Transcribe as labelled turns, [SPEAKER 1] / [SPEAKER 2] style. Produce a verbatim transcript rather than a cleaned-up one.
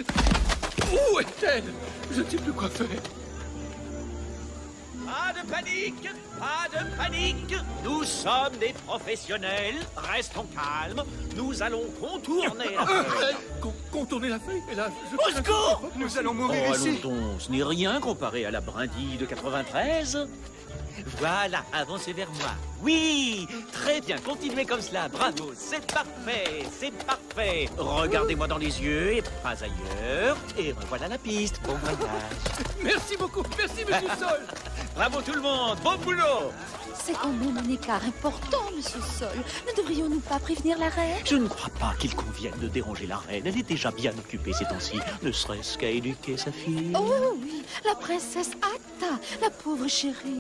[SPEAKER 1] Où est-elle? Je ne sais plus quoi faire.
[SPEAKER 2] Pas de panique, pas de panique. Nous sommes des professionnels. Restons calmes. Nous allons contourner la
[SPEAKER 1] Euh,
[SPEAKER 2] feuille.
[SPEAKER 1] con- contourner la feuille? Et là, je...
[SPEAKER 2] Au secours!
[SPEAKER 3] Nous allons
[SPEAKER 2] Oh,
[SPEAKER 3] mourir
[SPEAKER 2] allons
[SPEAKER 3] ici.
[SPEAKER 2] donc, ce n'est rien comparé à la brindille de quatre-vingt-treize. Voilà, avancez vers moi. Oui, très bien, continuez comme cela, bravo, c'est parfait, c'est parfait. Regardez-moi dans les yeux et pas ailleurs. Et revoilà la piste, bon voyage.
[SPEAKER 1] Merci beaucoup, merci, monsieur Sol.
[SPEAKER 2] Bravo tout le monde, bon boulot.
[SPEAKER 4] C'est quand même un écart important, monsieur Sol. Ne devrions-nous pas prévenir la reine?
[SPEAKER 2] Je ne crois pas qu'il convienne de déranger la reine. Elle est déjà bien occupée ces temps-ci, ne serait-ce qu'à éduquer sa fille.
[SPEAKER 4] Oh oui, la princesse Atta, la pauvre chérie.